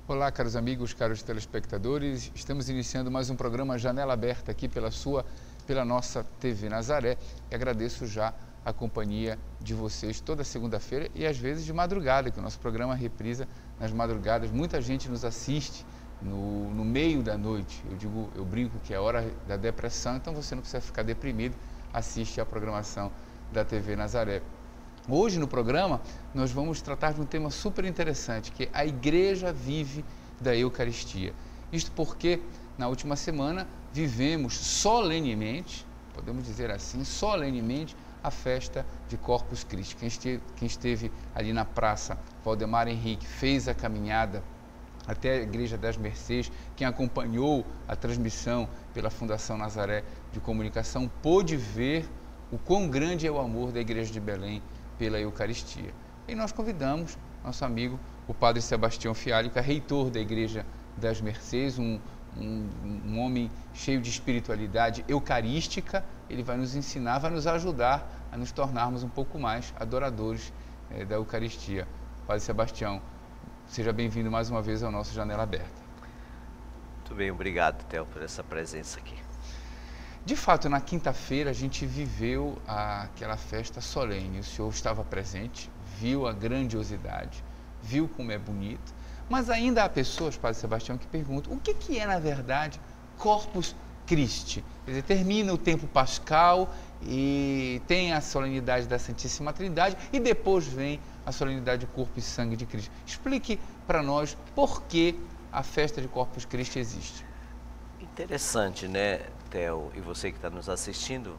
Olá, caros amigos, caros telespectadores. Estamos iniciando mais um programa Janela Aberta aqui pela nossa TV Nazaré. E agradeço já a companhia de vocês toda segunda-feira e às vezes de madrugada, que o nosso programa reprisa nas madrugadas. Muita gente nos assiste no meio da noite. Eu brinco que é a hora da depressão, então você não precisa ficar deprimido, assiste a programação da TV Nazaré. Hoje no programa nós vamos tratar de um tema super interessante, que é a Igreja vive da Eucaristia. Isto porque na última semana vivemos solenemente, podemos dizer assim, solenemente, a festa de Corpus Christi. Quem esteve ali na Praça Valdemar Henrique fez a caminhada até a Igreja das Mercês, quem acompanhou a transmissão pela Fundação Nazaré de Comunicação pôde ver o quão grande é o amor da Igreja de Belém pela Eucaristia. E nós convidamos nosso amigo, o Padre Sebastião Fialho, que é reitor da Igreja das Mercês, um homem cheio de espiritualidade eucarística. Ele vai nos ensinar, vai nos ajudar a nos tornarmos um pouco mais adoradores da Eucaristia. Padre Sebastião, seja bem-vindo mais uma vez ao nosso Janela Aberta. Muito bem, obrigado, Theo, por essa presença aqui. De fato, na quinta-feira a gente viveu aquela festa solene. O senhor estava presente, viu a grandiosidade, viu como é bonito, mas ainda há pessoas, Padre Sebastião, que perguntam o que é, na verdade, Corpus Christi? Quer dizer, termina o tempo pascal e tem a solenidade da Santíssima Trindade e depois vem a solenidade do corpo e sangue de Cristo. Explique para nós por que a festa de Corpus Christi existe. Interessante, né, Theo, e você que está nos assistindo,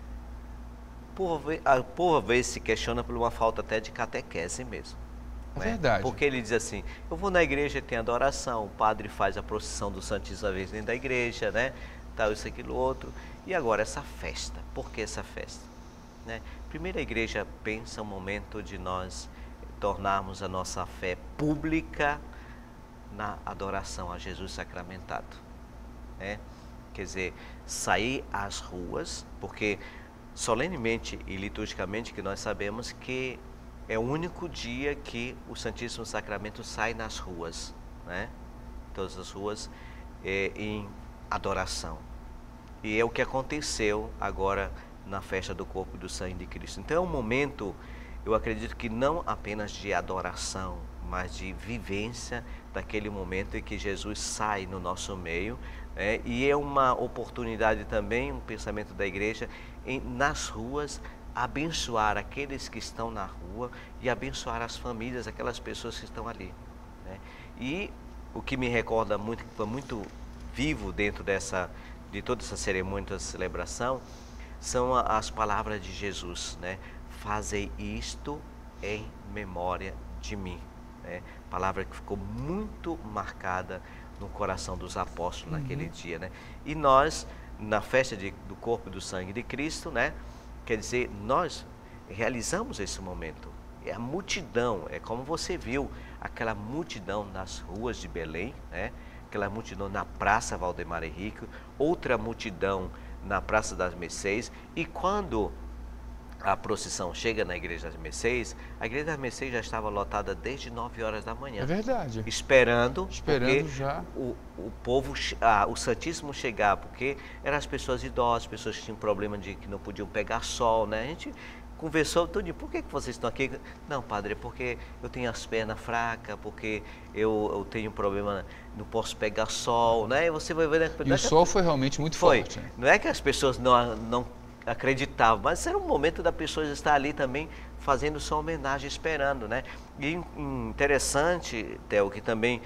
por vezes se questiona por uma falta até de catequese mesmo. É né? verdade. Porque ele diz assim, eu vou na igreja, tem adoração, o padre faz a procissão do Santíssimo vez dentro da igreja, né, tal, isso, aquilo, outro, e agora essa festa, por que essa festa? Né? Primeiro a igreja pensa um momento de nós tornarmos a nossa fé pública na adoração a Jesus sacramentado. Né? Quer dizer, sair às ruas, porque solenemente e liturgicamente que nós sabemos que é o único dia que o Santíssimo Sacramento sai nas ruas, né? Todas as ruas em adoração. E é o que aconteceu agora na festa do corpo e do sangue de Cristo. Então é um momento, eu acredito que não apenas de adoração, mas de vivência daquele momento em que Jesus sai no nosso meio, e é uma oportunidade também, um pensamento da igreja, nas ruas, abençoar aqueles que estão na rua e abençoar as famílias, aquelas pessoas que estão ali. Né? E o que me recorda muito, que foi muito vivo dentro de toda essa cerimônia, dessa celebração, são as palavras de Jesus, né? Fazei isto em memória de mim. Né? Palavra que ficou muito marcada no coração dos apóstolos naquele dia, né? E nós, na festa do corpo e do sangue de Cristo, né? Quer dizer, nós realizamos esse momento. É a multidão, é como você viu, aquela multidão nas ruas de Belém, né? Aquela multidão na Praça Valdemar Henrique, outra multidão na Praça das Mercês, e quando a procissão chega na Igreja das Mercês, a Igreja das Mercês já estava lotada desde 9 horas da manhã. É verdade. Esperando já o povo, o Santíssimo chegar, porque eram as pessoas idosas, pessoas que tinham problema de que não podiam pegar sol, né? A gente conversou tudo, por que vocês estão aqui? Não, padre, é porque eu tenho as pernas fracas, porque eu tenho problema, não posso pegar sol, né? E você vai ver... E o sol foi realmente muito forte. Né? Não é que as pessoas não acreditavam, mas era um momento da pessoa estar ali também fazendo sua homenagem, esperando, né? E interessante, Theo, que também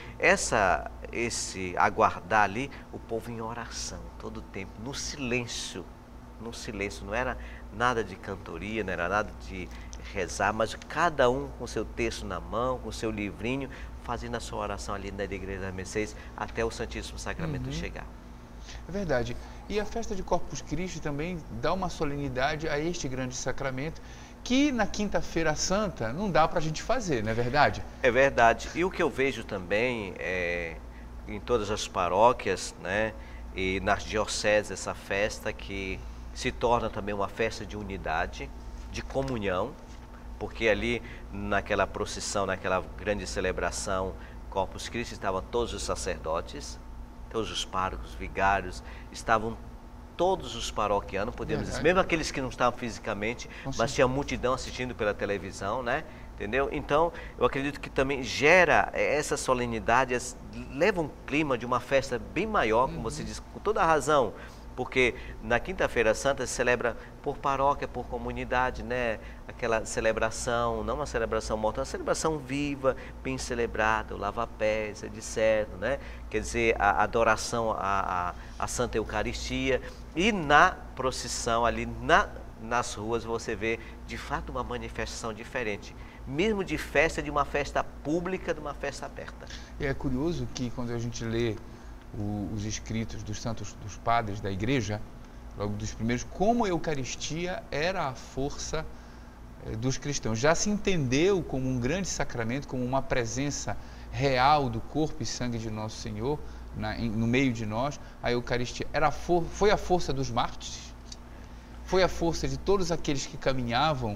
esse aguardar ali, o povo em oração, todo o tempo, no silêncio, não era nada de cantoria, não era nada de rezar, mas cada um com seu texto na mão, com seu livrinho, fazendo a sua oração ali na Igreja das Mercês até o Santíssimo Sacramento chegar. É verdade. E a festa de Corpus Christi também dá uma solenidade a este grande sacramento que na Quinta-feira Santa não dá para a gente fazer, não é verdade? É verdade. E o que eu vejo também em todas as paróquias, né, e nas dioceses, essa festa que se torna também uma festa de unidade, de comunhão, porque ali naquela procissão, naquela grande celebração, Corpus Christi estavam todos os sacerdotes, todos os párocos, vigários, estavam todos os paroquianos, podemos dizer, mesmo aqueles que não estavam fisicamente, mas tinha multidão assistindo pela televisão, né? Entendeu? Então, eu acredito que também gera essa solenidade, leva um clima de uma festa bem maior, como você disse, com toda a razão, porque na Quinta-feira Santa se celebra por paróquia, por comunidade, né? Aquela celebração, não uma celebração morta, uma celebração viva, bem celebrada, o lava-pés, etc, né? Quer dizer, a adoração à Santa Eucaristia, e na procissão ali, nas ruas, você vê de fato uma manifestação diferente, mesmo de festa, de uma festa pública, de uma festa aberta. E é curioso que quando a gente lê os escritos dos santos, dos padres da igreja, logo dos primeiros, como a Eucaristia era a força dos cristãos. Já se entendeu como um grande sacramento, como uma presença real do corpo e sangue de Nosso Senhor no meio de nós. A Eucaristia foi a força dos mártires, foi a força de todos aqueles que caminhavam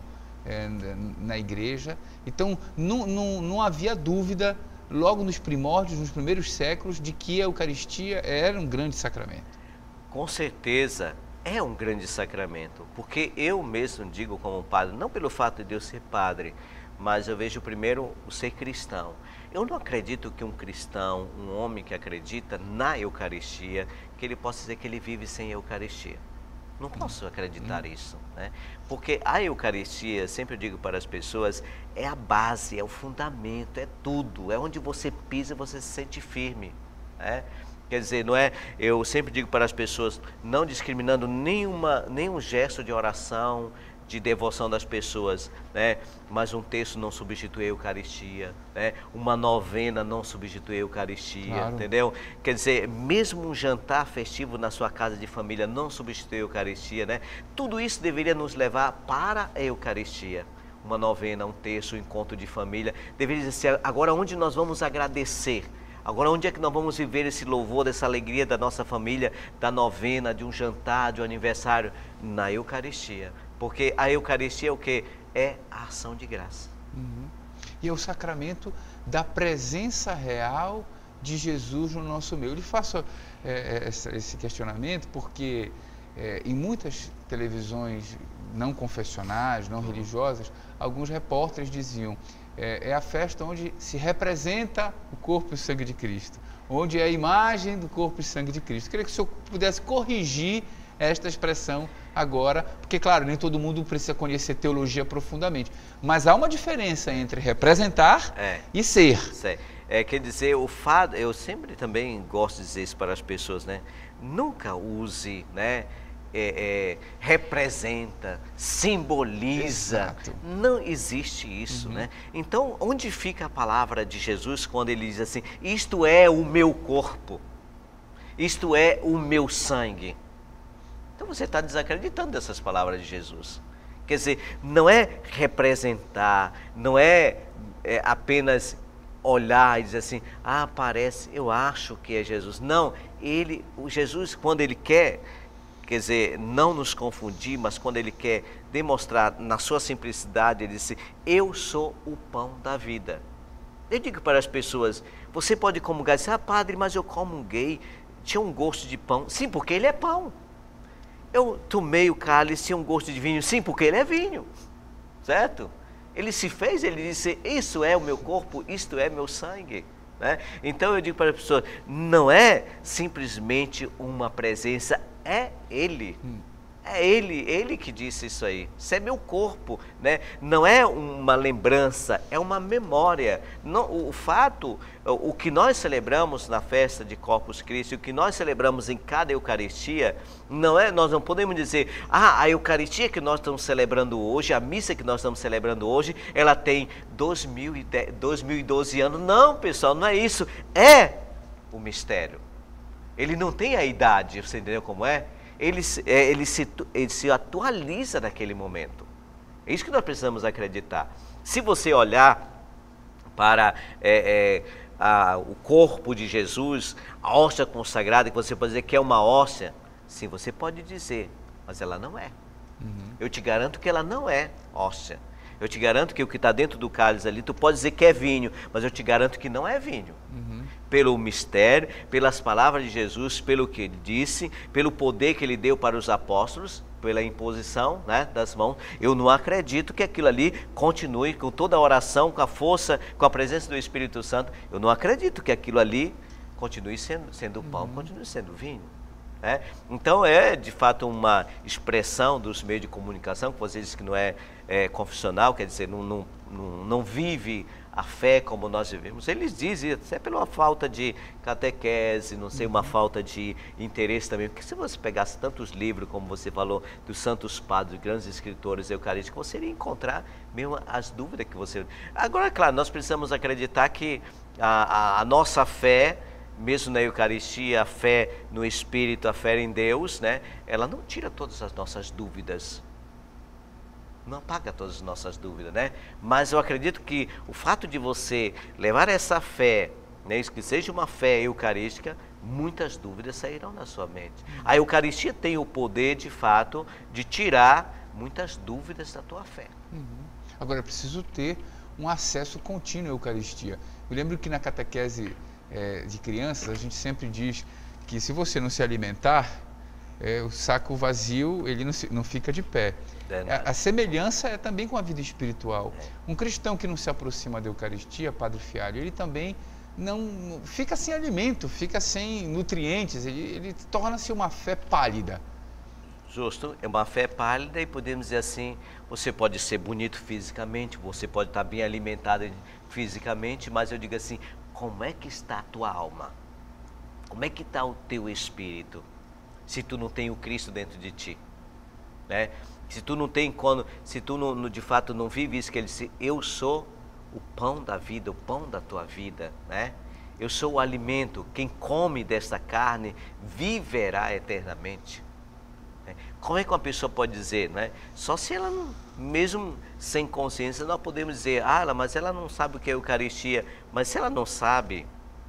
na igreja. Então não havia dúvida logo nos primórdios, nos primeiros séculos, de que a Eucaristia era um grande sacramento. Com certeza é um grande sacramento, porque eu mesmo digo como padre, não pelo fato de eu ser padre, mas eu vejo primeiro o ser cristão. Eu não acredito que um cristão, um homem que acredita na Eucaristia, que ele possa dizer que ele vive sem Eucaristia. Não posso acreditar nisso, né? Porque a Eucaristia, sempre eu digo para as pessoas, é a base, é o fundamento, é tudo, é onde você pisa, você se sente firme, né? Quer dizer, não é, eu sempre digo para as pessoas, não discriminando nenhum gesto de oração, de devoção das pessoas, né? Mas um texto não substitui a Eucaristia, né? Uma novena não substitui a Eucaristia, claro. Entendeu? Quer dizer, mesmo um jantar festivo na sua casa de família não substitui a Eucaristia, né? Tudo isso deveria nos levar para a Eucaristia. Uma novena, um texto, um encontro de família, deveria ser agora onde nós vamos agradecer. Agora, onde é que nós vamos viver esse louvor, essa alegria da nossa família, da novena, de um jantar, de um aniversário? Na Eucaristia. Porque a Eucaristia é o que? É a ação de graça. E é o sacramento da presença real de Jesus no nosso meio. Eu lhe faço esse questionamento porque em muitas televisões não confessionais, não religiosas, alguns repórteres diziam: é a festa onde se representa o corpo e o sangue de Cristo, onde é a imagem do corpo e sangue de Cristo. Eu queria que o senhor pudesse corrigir esta expressão agora, porque, claro, nem todo mundo precisa conhecer teologia profundamente, mas há uma diferença entre representar e ser. Quer dizer, o fato, eu sempre também gosto de dizer isso para as pessoas, né? Nunca use, né? Representa, simboliza. Exato. Não existe isso, né? Então, onde fica a palavra de Jesus quando ele diz assim: isto é o meu corpo, isto é o meu sangue? Então você está desacreditando dessas palavras de Jesus. Quer dizer, não é representar, não é apenas olhar e dizer assim: ah, parece, eu acho que é Jesus. Não, o Jesus, quando ele quer dizer, não nos confundir, mas quando ele quer demonstrar na sua simplicidade, ele diz: eu sou o pão da vida. Eu digo para as pessoas: você pode comungar e dizer: ah, padre, mas eu comunguei, tinha um gosto de pão. Sim, porque ele é pão. Eu tomei o cálice, tinha um gosto de vinho. Sim, porque ele é vinho, certo? Ele se fez, ele disse: isso é o meu corpo, isto é meu sangue, né? Então eu digo para as pessoas: não é simplesmente uma presença, é ele. É ele que disse isso aí. Isso é meu corpo, né? Não é uma lembrança, é uma memória. Não, o fato, o que nós celebramos na festa de Corpus Christi, o que nós celebramos em cada Eucaristia, não é, nós não podemos dizer: ah, a Eucaristia que nós estamos celebrando hoje, a missa que nós estamos celebrando hoje, ela tem 2012 anos. Não, pessoal, não é isso. É o mistério. Ele não tem a idade, você entendeu como é? Ele se atualiza naquele momento. É isso que nós precisamos acreditar. Se você olhar para o corpo de Jesus, a hóstia consagrada, que você pode dizer que é uma hóstia, sim, você pode dizer, mas ela não é. Eu te garanto que ela não é hóstia. Eu te garanto que o que está dentro do cálice ali, tu pode dizer que é vinho, mas eu te garanto que não é vinho. Pelo mistério, pelas palavras de Jesus, pelo que ele disse, pelo poder que ele deu para os apóstolos, pela imposição, né, das mãos, eu não acredito que aquilo ali continue com toda a oração, com a força, com a presença do Espírito Santo. Eu não acredito que aquilo ali continue sendo pão, continue sendo vinho. Né? Então é de fato uma expressão dos meios de comunicação, que você disse que não é confessional, quer dizer, não vive a fé como nós vivemos. Eles dizem, até pela falta de catequese, não sei, uma falta de interesse também, porque se você pegasse tantos livros, como você falou, dos santos padres, grandes escritores eucarísticos, você iria encontrar mesmo as dúvidas que você... Agora, claro, nós precisamos acreditar que a nossa fé, mesmo na Eucaristia, a fé no Espírito, a fé em Deus, né, ela não tira todas as nossas dúvidas, não apaga todas as nossas dúvidas, né? Mas eu acredito que o fato de você levar essa fé, né, que seja uma fé eucarística, muitas dúvidas sairão na sua mente. A Eucaristia tem o poder, de fato, de tirar muitas dúvidas da tua fé. Agora, é preciso ter um acesso contínuo à Eucaristia. Eu lembro que na catequese de crianças, a gente sempre diz que se você não se alimentar, o saco vazio, ele não fica de pé. A semelhança é também com a vida espiritual. Um cristão que não se aproxima da Eucaristia, Padre Fialho, ele também não fica sem alimento, fica sem nutrientes, ele torna-se uma fé pálida. Justo, é uma fé pálida e podemos dizer assim, você pode ser bonito fisicamente, você pode estar bem alimentado fisicamente, mas eu digo assim, como é que está a tua alma? Como é que está o teu espírito? Se tu não tem o Cristo dentro de ti, né? Se tu não tem, se tu não, de fato não vive isso que ele disse, eu sou o pão da vida, o pão da tua vida, né? Eu sou o alimento, quem come desta carne viverá eternamente. Como é que uma pessoa pode dizer, né? Só se ela, mesmo sem consciência, nós podemos dizer, mas ela não sabe o que é Eucaristia. Mas se ela não sabe,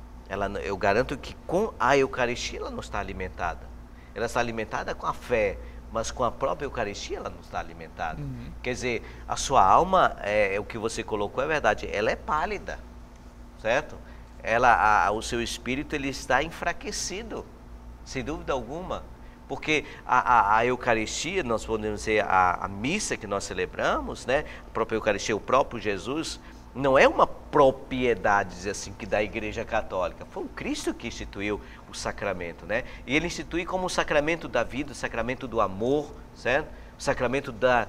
eu garanto que com a Eucaristia ela não está alimentada. Ela está alimentada com a fé, mas com a própria Eucaristia ela não está alimentada. Quer dizer, a sua alma, o que você colocou é verdade, ela é pálida, certo? O seu espírito ele está enfraquecido, sem dúvida alguma. Porque a Eucaristia, nós podemos dizer, a missa que nós celebramos, né? A própria Eucaristia, o próprio Jesus, não é uma propriedade, dizer assim, que da Igreja Católica. Foi o Cristo que instituiu o sacramento, né? E ele institui como o sacramento da vida, o sacramento do amor, certo? O sacramento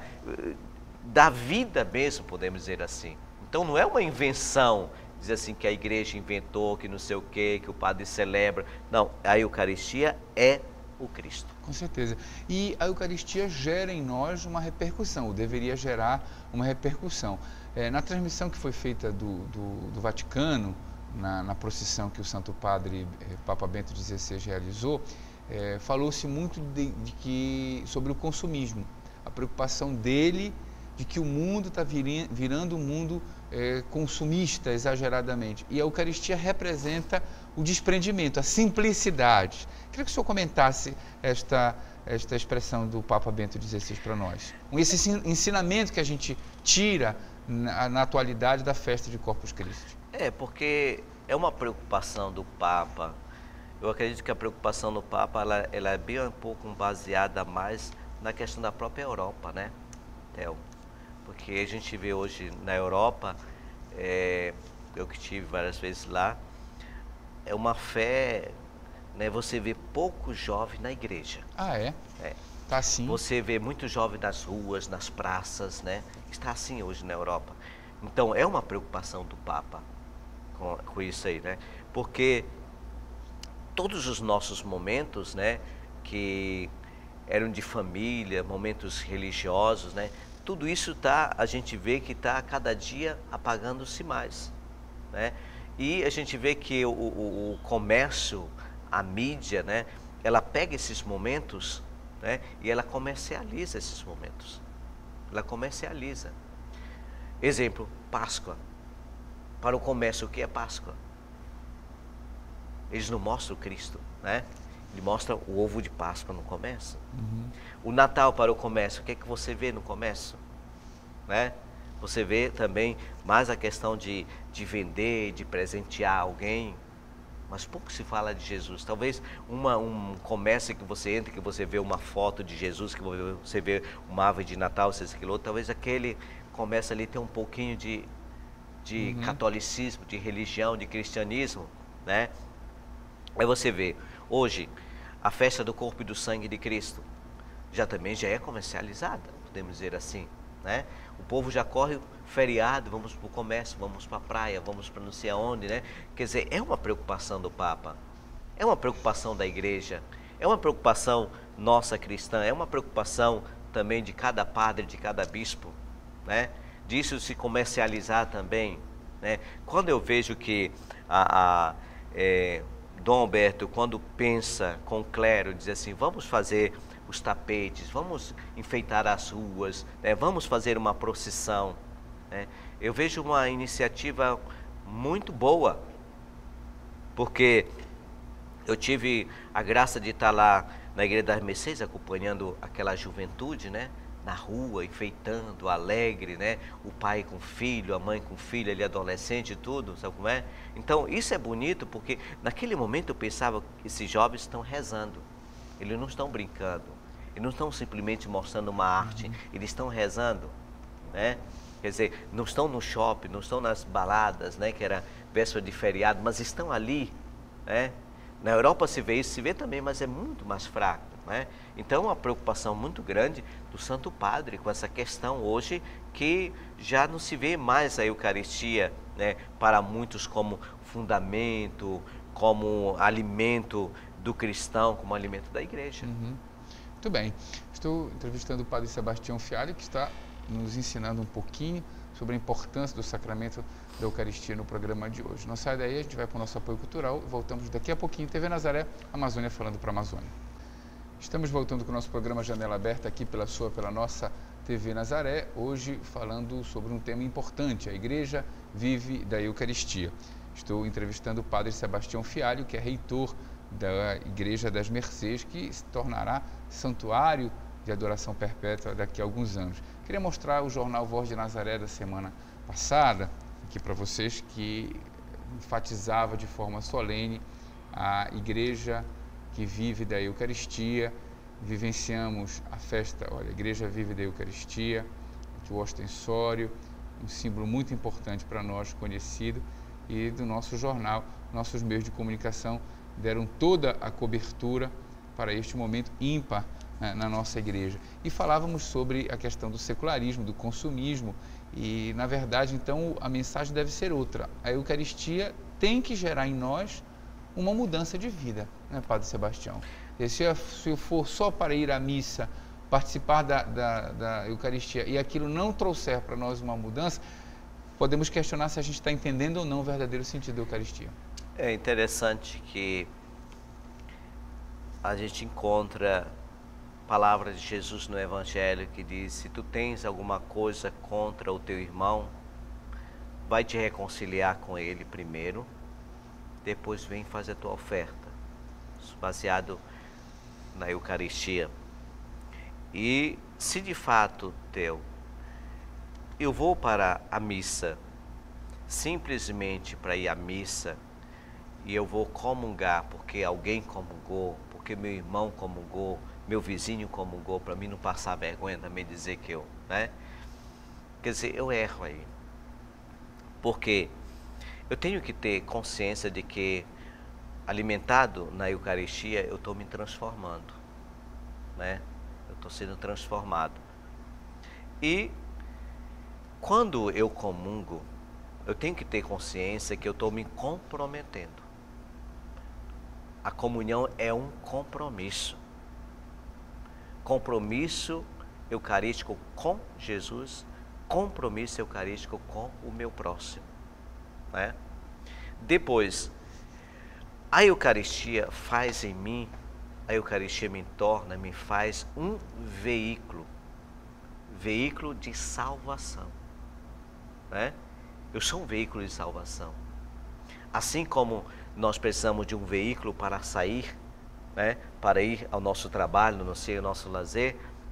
da vida mesmo, podemos dizer assim. Então não é uma invenção, dizer assim, que a Igreja inventou, que não sei o quê, que o padre celebra. Não, a Eucaristia é o Cristo. Com certeza. E a Eucaristia gera em nós uma repercussão, ou deveria gerar uma repercussão. Na transmissão que foi feita do Vaticano, na procissão que o Santo Padre Papa Bento XVI realizou, falou-se muito sobre o consumismo, a preocupação dele de que o mundo está virando um mundo consumista exageradamente. E a Eucaristia representa o desprendimento, a simplicidade. Queria que o senhor comentasse esta expressão do Papa Bento XVI para nós. Esse ensinamento que a gente tira na atualidade da festa de Corpus Christi. Porque é uma preocupação do Papa. Eu acredito que a preocupação do Papa ela é bem um pouco baseada mais na questão da própria Europa, né, Theo? Porque a gente vê hoje na Europa, eu que estive várias vezes lá, é uma fé, né, você vê pouco jovem na igreja. Tá assim. Você vê muito jovem nas ruas, nas praças, né? Está assim hoje na Europa. Então é uma preocupação do Papa com isso aí, né? Porque todos os nossos momentos, né, que eram de família, momentos religiosos, né? Tudo isso a gente vê que está a cada dia apagando-se mais, né? E a gente vê que o comércio, a mídia, né, ela pega esses momentos, né, e ela comercializa esses momentos. Ela comercializa. Exemplo, Páscoa. Para o comércio, o que é Páscoa? Eles não mostram o Cristo, né? Ele mostra o ovo de Páscoa no comércio. O Natal para o comércio, o que é que você vê no comércio? Né? Você vê também mais a questão de vender, de presentear alguém, mas pouco se fala de Jesus. Talvez um comércio que você entra, que você vê uma foto de Jesus, que você vê uma árvore de Natal, seja aquilo outro, talvez aquele comércio ali tenha um pouquinho de catolicismo, de religião, de cristianismo, né? Aí você vê, hoje, a festa do corpo e do sangue de Cristo já é comercializada, podemos dizer assim, né? O povo já corre feriado, vamos para o comércio, vamos para a praia, vamos para não sei aonde, né? Quer dizer, é uma preocupação do Papa, é uma preocupação da igreja, é uma preocupação nossa cristã, é uma preocupação também de cada padre, de cada bispo, né? Disso se comercializar também, né? Quando eu vejo que Dom Alberto, quando pensa com o clero, diz assim, vamos fazer os tapetes, vamos enfeitar as ruas, né? Vamos fazer uma procissão, né? Eu vejo uma iniciativa muito boa, porque eu tive a graça de estar lá na Igreja das Mercês, acompanhando aquela juventude, né? Na rua, enfeitando, alegre, né? O pai com o filho, a mãe com o filho, ele adolescente e tudo, sabe como é? Então, isso é bonito porque naquele momento eu pensava que esses jovens estão rezando, eles não estão brincando, eles não estão simplesmente mostrando uma arte, eles estão rezando, né? Quer dizer, não estão no shopping, não estão nas baladas, né? Que era véspera de feriado, mas estão ali, né? Na Europa se vê isso, se vê também, mas é muito mais fraco, né? Então, uma preocupação muito grande do Santo Padre com essa questão hoje, que já não se vê mais a Eucaristia, né, para muitos como fundamento, como alimento do cristão, como alimento da igreja. Muito bem. Estou entrevistando o Padre Sebastião Fialho, que está nos ensinando um pouquinho sobre a importância do sacramento da Eucaristia no programa de hoje. Não sai daí, a gente vai para o nosso apoio cultural e voltamos daqui a pouquinho. TV Nazaré, Amazônia falando para a Amazônia. Estamos voltando com o nosso programa Janela Aberta aqui pela nossa TV Nazaré, hoje falando sobre um tema importante, a Igreja vive da Eucaristia. Estou entrevistando o Padre Sebastião Fialho, que é reitor da Igreja das Mercês, que se tornará santuário de adoração perpétua daqui a alguns anos. Queria mostrar o jornal Voz de Nazaré da semana passada, aqui para vocês, que enfatizava de forma solene a Igreja que vive da Eucaristia. Vivenciamos a festa, olha, a Igreja vive da Eucaristia, o ostensório, um símbolo muito importante para nós, conhecido, e do nosso jornal, nossos meios de comunicação deram toda a cobertura para este momento ímpar, né, na nossa igreja. E falávamos sobre a questão do secularismo, do consumismo, e na verdade, então, a mensagem deve ser outra. A Eucaristia tem que gerar em nós uma mudança de vida, né, Padre Sebastião? E se eu for só para ir à missa, participar da Eucaristia, e aquilo não trouxer para nós uma mudança, podemos questionar se a gente está entendendo ou não o verdadeiro sentido da Eucaristia. É interessante que a gente encontra palavras de Jesus no Evangelho que diz, se tu tens alguma coisa contra o teu irmão, vai te reconciliar com ele primeiro, depois vem fazer a tua oferta, baseado na Eucaristia. E se de fato, eu vou para a missa, simplesmente para ir à missa, e eu vou comungar porque alguém comungou, porque meu irmão comungou, meu vizinho comungou, para mim não passar vergonha também dizer que né? Quer dizer, eu erro aí. Porque eu tenho que ter consciência de que, alimentado na Eucaristia, eu estou me transformando, né? Eu estou sendo transformado. E quando eu comungo, eu tenho que ter consciência que eu estou me comprometendo. A comunhão é um compromisso. Compromisso eucarístico com Jesus, compromisso eucarístico com o meu próximo, né? Depois, a Eucaristia faz em mim, a Eucaristia me faz um veículo de salvação, né? Eu sou um veículo de salvação. Assim como nós precisamos de um veículo para sair, né, para ir ao nosso trabalho, ao nosso lazer,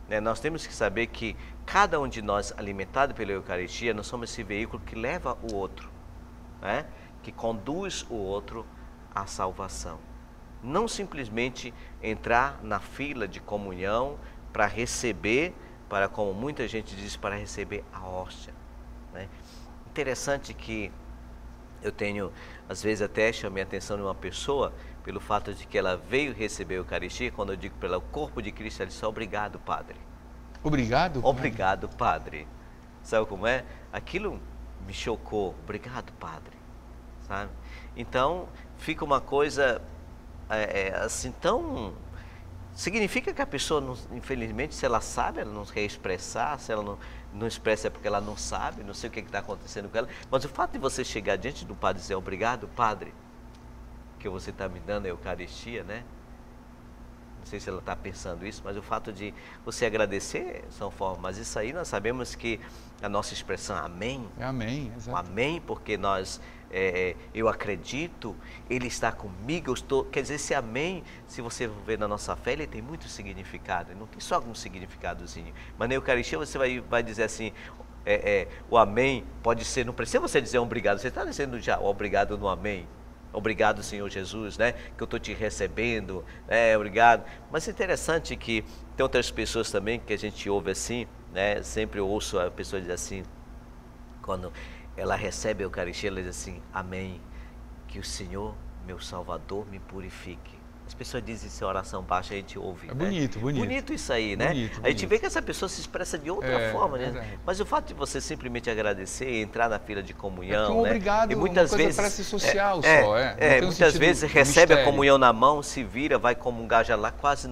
né? Nós temos que saber que cada um de nós, alimentado pela Eucaristia, nós somos esse veículo que leva o outro, né? Que conduz o outro à salvação. Não simplesmente entrar na fila de comunhão para receber, para, como muita gente diz, para receber a hóstia, né? Interessante que eu tenho, às vezes até chamei a atenção de uma pessoa pelo fato de que ela veio receber a Eucaristia. Quando eu digo para ela o corpo de Cristo, ela disse: obrigado, padre. Obrigado? Obrigado, padre. Sabe como é? Aquilo me chocou. Obrigado, padre. Sabe? Então, fica uma coisa assim tão... Significa que a pessoa, não, infelizmente, se ela sabe, ela não quer expressar. Se ela não expressa é porque ela não sabe, não sei o que está acontecendo com ela. Mas o fato de você chegar diante do padre e dizer: obrigado, padre, que você está me dando a Eucaristia, né? Não sei se ela está pensando isso, mas o fato de você agradecer são formas. Mas isso aí nós sabemos que a nossa expressão amém. É amém, O exato. amém, porque nós, eu acredito, Ele está comigo, eu estou... Quer dizer, esse amém, se você ver na nossa fé, ele tem muito significado. Ele não tem só algum significadozinho. Mas na Eucaristia você vai dizer assim, o amém pode ser, não precisa você dizer obrigado, você está dizendo já o obrigado no amém. Obrigado, Senhor Jesus, né? Que eu estou te recebendo, obrigado. Mas é interessante que tem outras pessoas também que a gente ouve assim, né? Sempre eu ouço a pessoa dizer assim, quando ela recebe a Eucaristia, ela diz assim: amém, que o Senhor, meu Salvador, me purifique. As pessoas dizem isso em oração baixa, a gente ouve. É bonito, né? bonito. Bonito isso aí, né? Bonito, A gente bonito. vê que essa pessoa se expressa de outra forma, né? Verdade. Mas o fato de você simplesmente agradecer e entrar na fila de comunhão, porque um né? obrigado, E muitas uma coisa vezes parece social só, Não tem um muitas sentido vezes de recebe a mistério. comunhão na mão, se vira, vai comungar já lá quase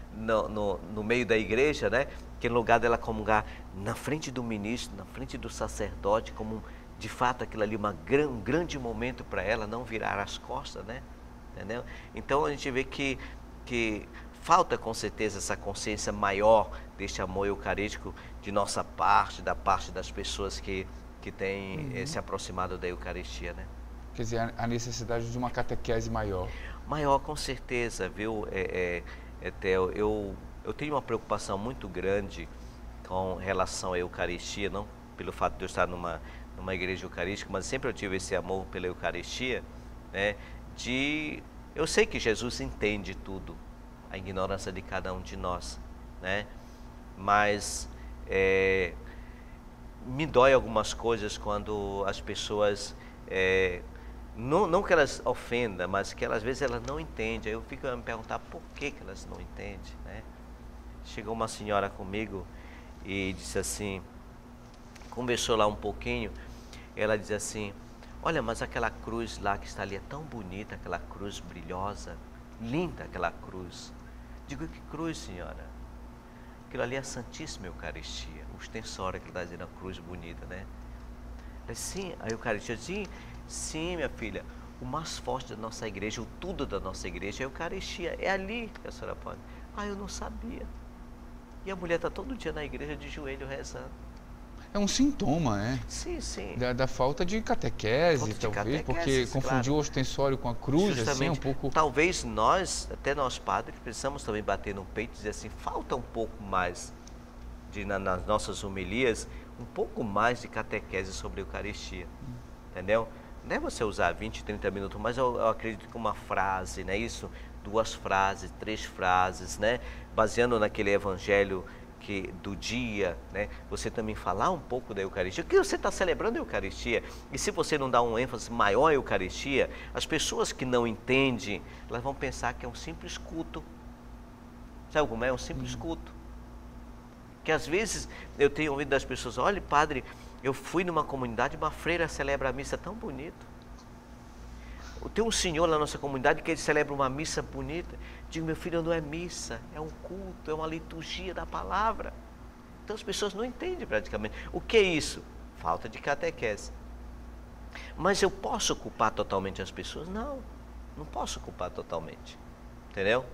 no meio da igreja, né? Que no lugar dela comungar na frente do ministro, na frente do sacerdote, como de fato aquilo ali um grande momento para ela, não virar as costas, né? Entendeu? Então a gente vê que falta com certeza essa consciência maior deste amor eucarístico de nossa parte, da parte das pessoas que têm se aproximado da Eucaristia, né? Quer dizer, a necessidade de uma catequese maior. Maior, com certeza, viu, Theo? Eu tenho uma preocupação muito grande com relação à Eucaristia, não pelo fato de eu estar numa igreja eucarística, mas sempre eu tive esse amor pela Eucaristia, né? Eu sei que Jesus entende tudo, a ignorância de cada um de nós, né? Mas me dói algumas coisas quando as pessoas, não que elas ofendam, mas que às vezes elas não entendem. Aí eu fico a me perguntar por que elas não entendem, né? Chegou uma senhora comigo e disse assim, conversou lá um pouquinho, ela disse assim: olha, mas aquela cruz lá que está ali é tão bonita, aquela cruz brilhosa, linda aquela cruz. Digo: que cruz, senhora? Aquilo ali é a Santíssima Eucaristia, o extensório que está dizendo, a cruz bonita, né? Ela disse: sim, a Eucaristia. Sim, minha filha, o mais forte da nossa igreja, o tudo da nossa igreja é a Eucaristia, é ali que a senhora pode. Ah, eu não sabia. E a mulher está todo dia na igreja de joelho rezando. É um sintoma, né? Sim, sim. Da falta de catequese, Falta de talvez, porque catequese, confundir claro. o ostensório com a cruz, Justamente, assim, é um pouco... talvez nós, até nós padres, precisamos também bater no peito e dizer assim: falta um pouco mais, nas nossas homilias, um pouco mais de catequese sobre a Eucaristia, entendeu? Não é você usar 20, 30 minutos, mas eu acredito que uma frase, né? Isso, 2 frases, 3 frases, né? Baseando naquele evangelho do dia, né? Você também falar um pouco da Eucaristia, que você está celebrando a Eucaristia, e se você não dá um ênfase maior à Eucaristia, as pessoas que não entendem, elas vão pensar que é um simples culto. Sabe como é? É um simples culto. Que às vezes eu tenho ouvido das pessoas: olha, padre, eu fui numa comunidade, uma freira celebra a missa tão bonito. Tem um senhor na nossa comunidade que ele celebra uma missa bonita. Digo: meu filho, não é missa, é um culto, é uma liturgia da palavra. Então as pessoas não entendem praticamente. O que é isso? Falta de catequese. Mas eu posso culpar totalmente as pessoas? Não, não posso culpar totalmente. Entendeu?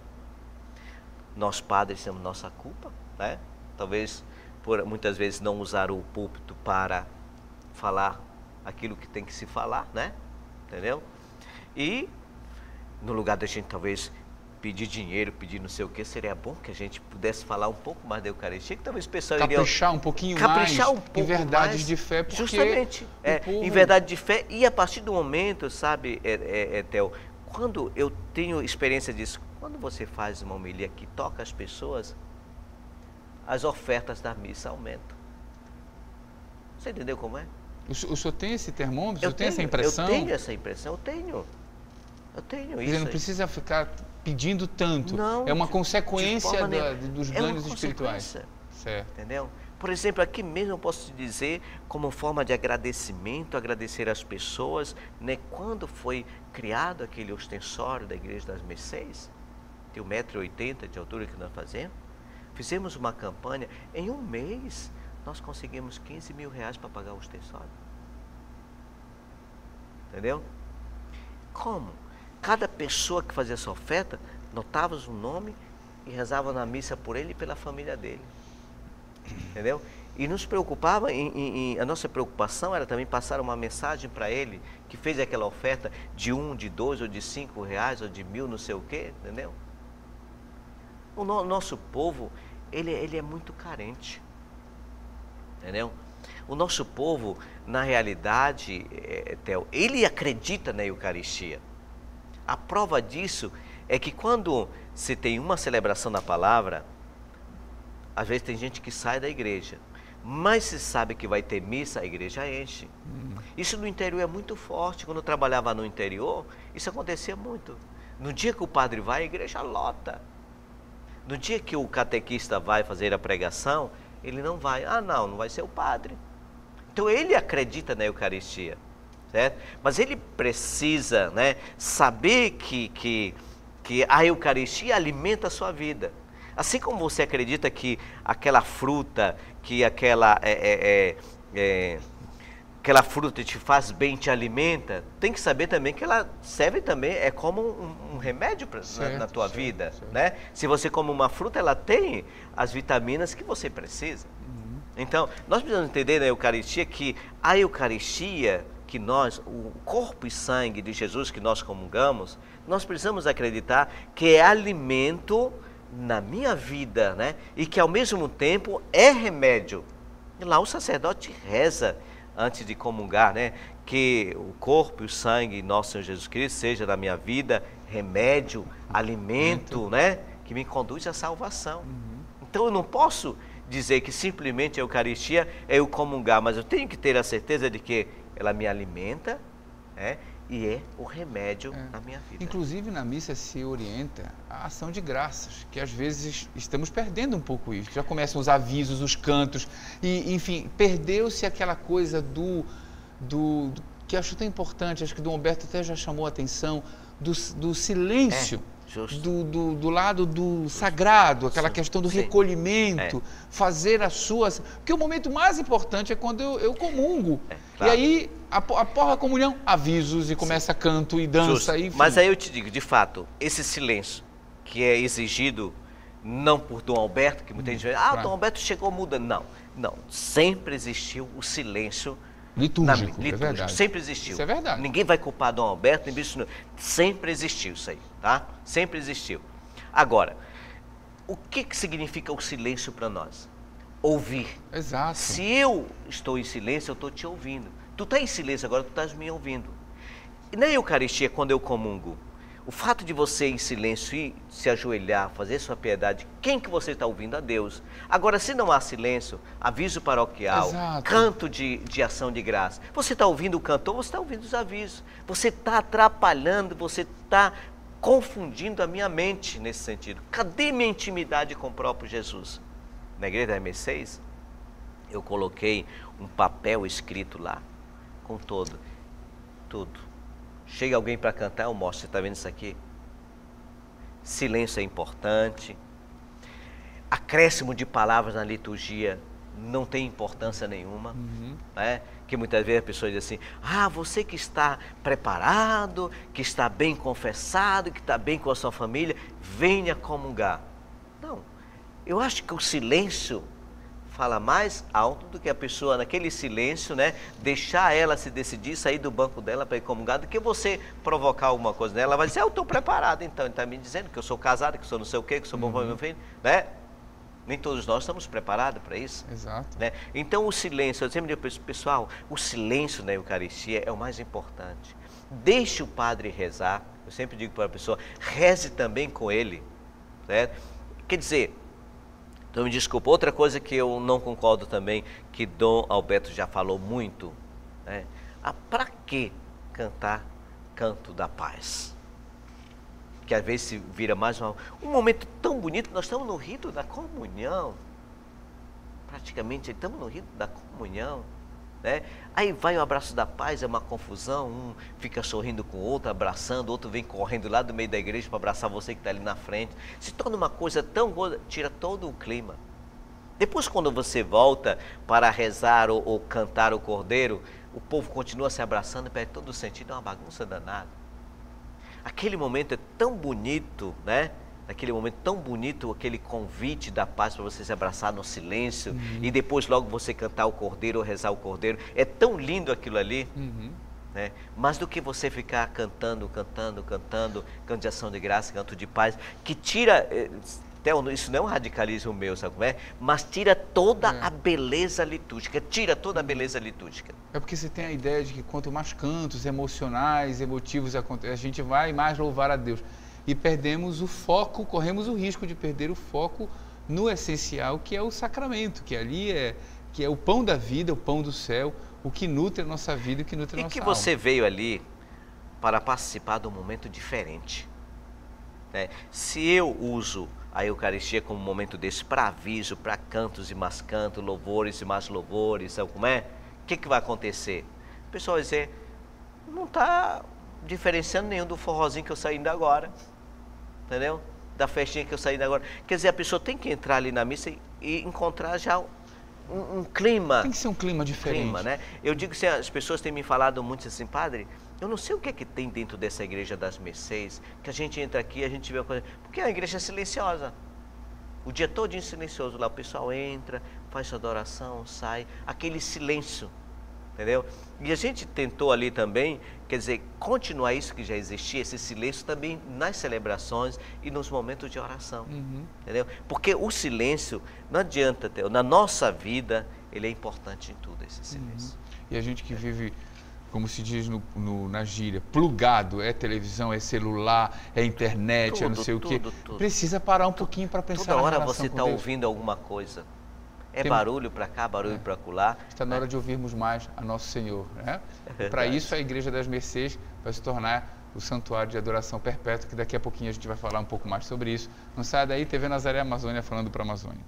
Nós padres temos nossa culpa, né? Talvez por muitas vezes não usar o púlpito para falar aquilo que tem que se falar, né? Entendeu? E no lugar da gente talvez pedir dinheiro, pedir não sei o que, seria bom que a gente pudesse falar um pouco mais da Eucaristia, que talvez o pessoal caprichar um pouquinho caprichar mais um pouco em verdades mais, de fé, porque justamente, povo... em verdade de fé, e a partir do momento, sabe, Theo, quando eu tenho experiência disso, quando você faz uma homilia que toca as pessoas, as ofertas da missa aumentam. Você entendeu como é? O senhor tem esse termômetro? Eu tenho essa impressão? Eu tenho essa impressão, eu tenho isso. Ele não precisa ficar pedindo tanto. Não, é uma consequência dos ganhos espirituais. Certo. Entendeu? Por exemplo, aqui mesmo eu posso te dizer, como forma de agradecimento, agradecer às pessoas, né? Quando foi criado aquele ostensório da Igreja das Mercês, tem 1,80 m de altura que nós fizemos uma campanha, em um mês nós conseguimos 15 mil reais para pagar o ostensório. Entendeu? Como? Cada pessoa que fazia essa oferta, notávamos um nome e rezava na missa por ele e pela família dele. Entendeu? E nos preocupava, a nossa preocupação era também passar uma mensagem para ele, que fez aquela oferta de 1, de 2, ou de 5 reais, ou de 1.000, não sei o quê, entendeu? O nosso povo, ele é muito carente, entendeu? O nosso povo, na realidade, Theo, ele acredita na Eucaristia. A prova disso é que quando se tem uma celebração da palavra, às vezes tem gente que sai da igreja, mas se sabe que vai ter missa, a igreja enche. Isso no interior é muito forte. Quando eu trabalhava no interior, isso acontecia muito. No dia que o padre vai, a igreja lota. No dia que o catequista vai fazer a pregação, ele não vai. Ah, não vai ser o padre. Então ele acredita na Eucaristia, certo? Mas ele precisa, né, saber que a Eucaristia alimenta a sua vida. Assim como você acredita que aquela fruta, que aquela fruta te faz bem, te alimenta, tem que saber também que ela serve também, é como um remédio na tua vida, certo. Né? Se você come uma fruta, ela tem as vitaminas que você precisa. Então, nós precisamos entender na Eucaristia que a Eucaristia, que nós, o corpo e sangue de Jesus que nós comungamos, nós precisamos acreditar que é alimento na minha vida, né? E que ao mesmo tempo é remédio. E lá o sacerdote reza antes de comungar, né? Que o corpo e o sangue nosso Senhor Jesus Cristo seja na minha vida remédio, alimento, né? Que me conduz à salvação. Então eu não posso dizer que simplesmente a Eucaristia é eu comungar, mas eu tenho que ter a certeza de que ela me alimenta, e é o remédio na minha vida. Inclusive na missa se orienta a ação de graças, que às vezes estamos perdendo um pouco isso. Já começam os avisos, os cantos, e enfim, perdeu-se aquela coisa do que acho tão importante, acho que Dom Alberto até já chamou a atenção, do silêncio. Do lado do sagrado, aquela questão do recolhimento, fazer as suas... Porque o momento mais importante é quando eu comungo. Claro. E aí, após a comunhão, avisos e começa canto e dança. E, mas aí eu te digo, de fato, esse silêncio que é exigido não por Dom Alberto, que muita gente vai dizer, Dom Alberto chegou, muda. Não, sempre existiu o silêncio litúrgico, é verdade. Sempre existiu. Isso é verdade. Ninguém vai culpar Dom Alberto, sempre existiu isso aí, tá? Sempre existiu. Agora, o que significa o silêncio para nós? Ouvir. Exato. Se eu estou em silêncio, eu estou te ouvindo. Tu está em silêncio agora, tu estás me ouvindo. E na Eucaristia, quando eu comungo, o fato de você em silêncio ir se ajoelhar, fazer sua piedade, quem que você está ouvindo? A Deus. Agora, se não há silêncio, aviso paroquial, canto de ação de graça, você está ouvindo o cantor, você está ouvindo os avisos. Você está atrapalhando, você está confundindo a minha mente nesse sentido. Cadê minha intimidade com o próprio Jesus? Na Igreja das Mercês, eu coloquei um papel escrito lá, com tudo. Chega alguém para cantar, eu mostro, você está vendo isso aqui? Silêncio é importante. Acréscimo de palavras na liturgia não tem importância nenhuma. Né? Que muitas vezes a pessoa diz assim, você que está preparado, que está bem confessado, que está bem com a sua família, venha comungar. Não, eu acho que o silêncio fala mais alto do que a pessoa naquele silêncio, né? Deixar ela se decidir, sair do banco dela para ir comungar, do que você provocar alguma coisa nela. Ela vai dizer, eu estou preparado, então. Ele está me dizendo que eu sou casado, que sou não sei o quê, que sou bom para meu filho, né? Nem todos nós estamos preparados para isso. Exato. Né? Então o silêncio, eu sempre digo, pessoal, o silêncio na Eucaristia é o mais importante. Deixe o padre rezar. Eu sempre digo para a pessoa, reze também com ele. Certo? Quer dizer, então me desculpa, outra coisa que eu não concordo também, que Dom Alberto já falou muito, né? Para que cantar Canto da Paz? Que às vezes se vira mais um momento tão bonito, nós estamos no rito da comunhão, praticamente estamos no rito da comunhão, né? Aí vai o abraço da paz, é uma confusão, um fica sorrindo com o outro, abraçando, o outro vem correndo lá do meio da igreja para abraçar você que está ali na frente, se torna uma coisa tão boa, tira todo o clima. Depois quando você volta para rezar ou cantar o cordeiro, o povo continua se abraçando, perde todo o sentido, é uma bagunça danada. Aquele momento é tão bonito, né? Naquele momento tão bonito, aquele convite da paz para você se abraçar no silêncio, e depois logo você cantar o cordeiro ou rezar o cordeiro. É tão lindo aquilo ali, né? Mais do que você ficar cantando, canto de ação de graça, canto de paz, que tira, isso não é um radicalismo meu, sabe como é? Mas tira toda a beleza litúrgica, É porque você tem a ideia de que quanto mais cantos emocionais, emotivos a gente vai mais louvar a Deus. E perdemos o foco, corremos o risco de perder o foco no essencial, que é o sacramento, que ali que é o pão da vida, o pão do céu, o que nutre a nossa vida, o que nutre a nossa alma. E que você veio ali para participar de um momento diferente, né? Se eu uso a Eucaristia como um momento desse para aviso, para cantos e mais cantos, louvores e mais louvores, sabe como é? O que vai acontecer? O pessoal vai dizer, não está diferenciando nenhum do forrozinho que eu saí ainda agora. Entendeu? Da festinha que eu saí agora. Quer dizer, a pessoa tem que entrar ali na missa e encontrar já um clima. Tem que ser um clima diferente. Né? Eu digo que as pessoas têm me falado muito assim, padre, eu não sei o que é que tem dentro dessa igreja das Mercês, que a gente entra aqui, a gente vê uma coisa. Porque a igreja é silenciosa. O dia todinho silencioso lá, o pessoal entra, faz sua adoração, sai, aquele silêncio. Entendeu? E a gente tentou ali também, quer dizer, continuar isso que já existia, esse silêncio também nas celebrações e nos momentos de oração. Entendeu? Porque o silêncio, não adianta, na nossa vida, ele é importante em tudo, esse silêncio. E a gente que vive, como se diz na gíria, plugado, é televisão, é celular, é internet, é não sei o quê, precisa parar um pouquinho para pensar na relação com Deus. Toda hora você está ouvindo alguma coisa. Barulho para cá, barulho para acolá. Está na hora de ouvirmos mais a Nosso Senhor, né? Para isso a Igreja das Mercês vai se tornar o santuário de adoração perpétua, que daqui a pouquinho a gente vai falar um pouco mais sobre isso. Não saia daí, TV Nazaré Amazônia falando para a Amazônia.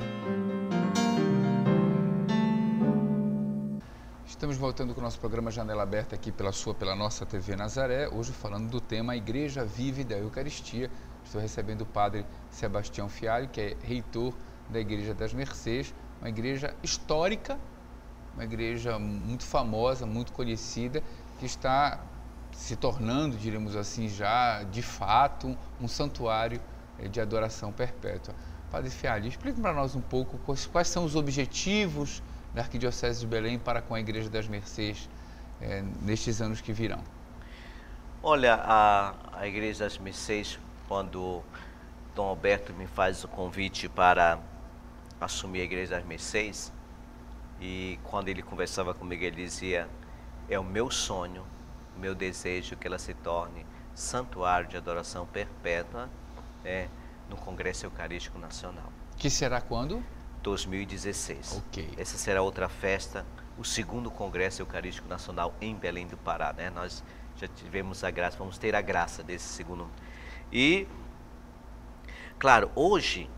Estamos voltando com o nosso programa Janela Aberta aqui pela nossa TV Nazaré, hoje falando do tema Igreja Vive da Eucaristia. Estou recebendo o padre Sebastião Fialho, que é reitor da Igreja das Mercês, uma igreja histórica, uma igreja muito famosa, muito conhecida, que está se tornando, diremos assim, já de fato, um santuário de adoração perpétua. Padre Fialho, explique para nós um pouco quais são os objetivos da Arquidiocese de Belém para com a Igreja das Mercês nestes anos que virão. Olha, a Igreja das Mercês, quando Dom Alberto me faz o convite para assumir a Igreja das Mercês, e quando ele conversava comigo, ele dizia, é o meu sonho, o meu desejo que ela se torne santuário de adoração perpétua no Congresso Eucarístico Nacional. Que será quando? 2016. Ok. Essa será outra festa, o segundo Congresso Eucarístico Nacional em Belém do Pará, né? Nós já tivemos a graça, vamos ter a graça desse segundo. E, claro, hoje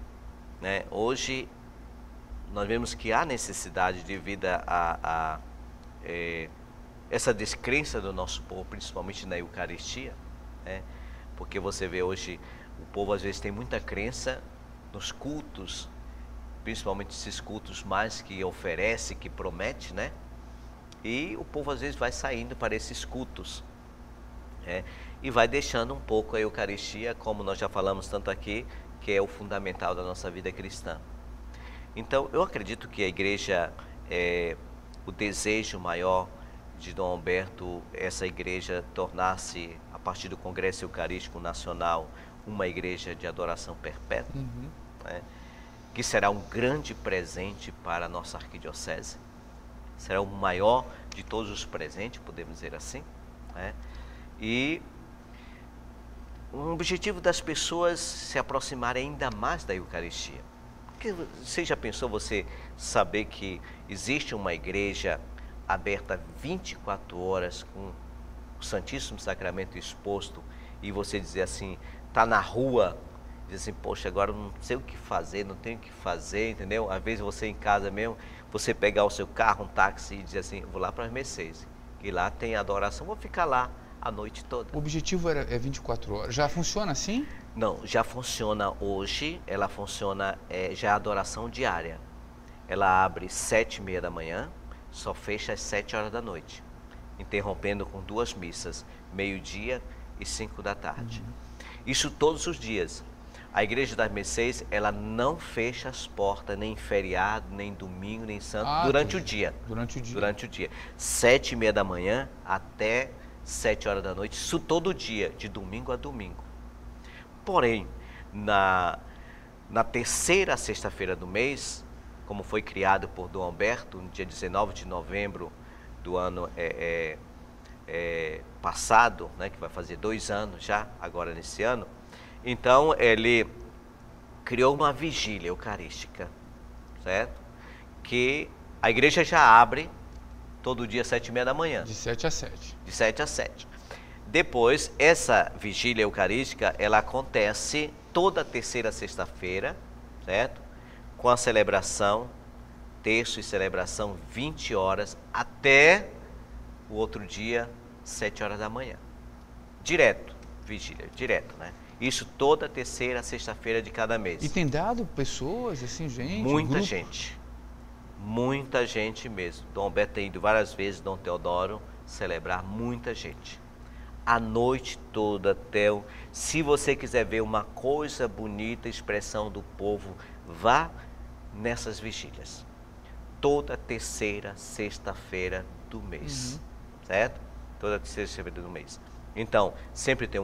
nós vemos que há necessidade devido a essa descrença do nosso povo, principalmente na Eucaristia, né? Porque você vê hoje, o povo às vezes tem muita crença nos cultos, principalmente esses cultos mais que oferece, que promete, né? E o povo às vezes vai saindo para esses cultos, e vai deixando um pouco a Eucaristia, como nós já falamos tanto aqui, que é o fundamental da nossa vida cristã. Então, eu acredito que a igreja, o desejo maior de Dom Alberto, essa igreja tornar-se, a partir do Congresso Eucarístico Nacional, uma igreja de adoração perpétua, né? Que será um grande presente para a nossa arquidiocese. Será o maior de todos os presentes, podemos dizer assim, né? E o objetivo das pessoas se aproximarem ainda mais da Eucaristia. Porque você já pensou, você saber que existe uma igreja aberta 24 horas com o Santíssimo Sacramento exposto, e você dizer assim, está na rua, diz assim, poxa, agora eu não sei o que fazer, não tenho o que fazer, entendeu? Às vezes você em casa mesmo, você pegar o seu carro, um táxi e dizer assim, vou lá para as Mercês, e lá tem adoração, vou ficar lá a noite toda. O objetivo é 24 horas. Já funciona assim? Não, já funciona hoje, ela funciona, já é adoração diária. Ela abre 7h30 da manhã, só fecha às 7 horas da noite, interrompendo com 2 missas, meio-dia e 5 da tarde. Isso todos os dias. A Igreja das Mercês, ela não fecha as portas, nem em feriado, nem domingo, nem santo, durante o dia. Durante o dia. Durante o dia. 7h30 da manhã até 7 horas da noite, isso todo dia, de domingo a domingo. Porém, na terceira sexta-feira do mês, como foi criado por Dom Alberto, no dia 19 de novembro do ano passado, né, que vai fazer 2 anos já, agora nesse ano, então ele criou uma vigília eucarística, certo? Que a igreja já abre todo dia às 7h30 da manhã. De 7 a 7. De 7 a 7. Depois, essa vigília eucarística, ela acontece toda terceira sexta-feira, certo? Com a celebração, terço e celebração 20 horas até o outro dia, 7 horas da manhã. Direto, vigília, direto, né? Isso toda terceira sexta-feira de cada mês. E tem dado pessoas, assim, gente? Muita gente. Muita gente mesmo. Dom Alberto tem ido várias vezes, Dom Teodoro, celebrar muita gente. A noite toda, Theo. Se você quiser ver uma coisa bonita, expressão do povo, vá nessas vigílias. Toda terceira sexta-feira do mês. Certo? Toda terceira sexta-feira do mês. Então, sempre tem um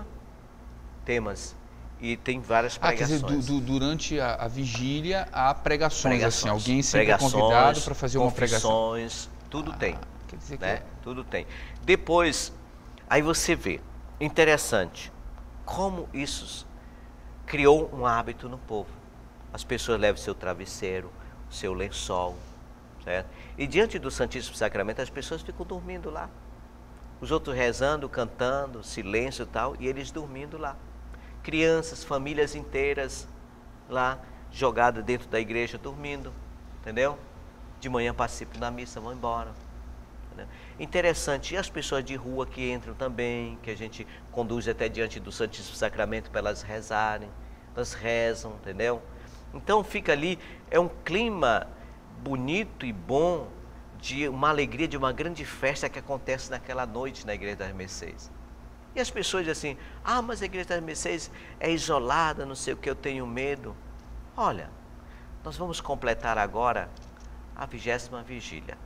temas, e tem várias pregações. Quer dizer, durante a vigília há pregações, assim, alguém sempre é pregações, convidado para fazer uma pregação. Tudo tem, quer dizer né? Tudo tem. Depois, aí você vê, interessante, como isso criou um hábito no povo. As pessoas levam seu travesseiro, seu lençol, certo? E diante do Santíssimo Sacramento, as pessoas ficam dormindo lá. Os outros rezando, cantando, silêncio e tal, e eles dormindo lá. Crianças, famílias inteiras lá, jogadas dentro da igreja, dormindo, entendeu? De manhã participam da missa, vão embora. Entendeu? Interessante, e as pessoas de rua que entram também, que a gente conduz até diante do Santíssimo Sacramento para elas rezarem, elas rezam, entendeu? Então fica ali, é um clima bonito e bom, de uma alegria, de uma grande festa que acontece naquela noite na Igreja das Mercês. E as pessoas dizem assim, mas a Igreja das Mercês é isolada, não sei o que, eu tenho medo. Olha, nós vamos completar agora a 20ª vigília.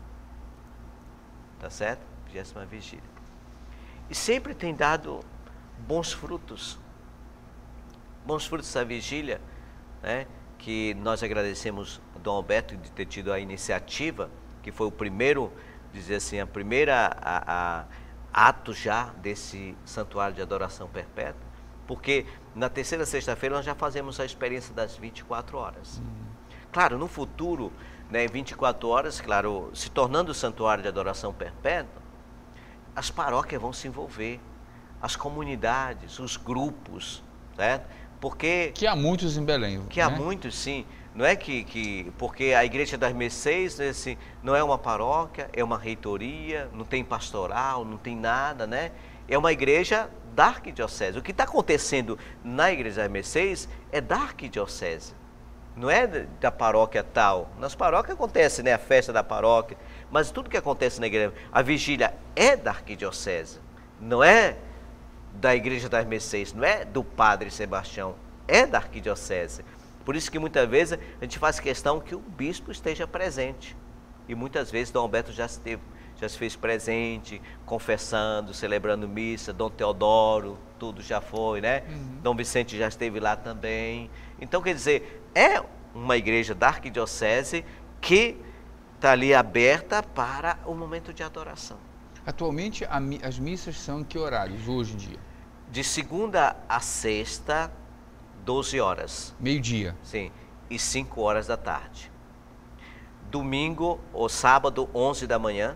Tá certo? 20ª vigília. E sempre tem dado bons frutos. Bons frutos essa vigília, né? Que nós agradecemos a Dom Alberto de ter tido a iniciativa, que foi o primeiro, dizer assim, a primeira ato já desse santuário de adoração perpétua, porque na terceira sexta-feira nós já fazemos a experiência das 24 horas. Claro, no futuro, né, 24 horas, claro, se tornando o santuário de adoração perpétua, as paróquias vão se envolver, as comunidades, os grupos, certo? Porque... Que há muitos em Belém. Que há muitos, sim. Não é porque a Igreja das Mercês, né, assim, não é uma paróquia, é uma reitoria, não tem pastoral, não tem nada, né? É uma igreja da arquidiocese. O que está acontecendo na Igreja das Mercês é da arquidiocese, não é da paróquia tal. Nas paróquias acontece, né, a festa da paróquia, mas tudo que acontece na igreja, a vigília é da arquidiocese, não é da Igreja das Mercês, não é do Padre Sebastião, é da arquidiocese. Por isso que muitas vezes a gente faz questão que o bispo esteja presente. E muitas vezes Dom Alberto já se fez presente, confessando, celebrando missa, Dom Teodoro, tudo já foi, né? Dom Vicente já esteve lá também. Então, quer dizer, é uma igreja da arquidiocese que está ali aberta para o momento de adoração. Atualmente, as missas são em que horários hoje em dia? De segunda a sexta, 12 horas. Meio-dia. Sim, e 5 horas da tarde. Domingo ou sábado, 11 da manhã,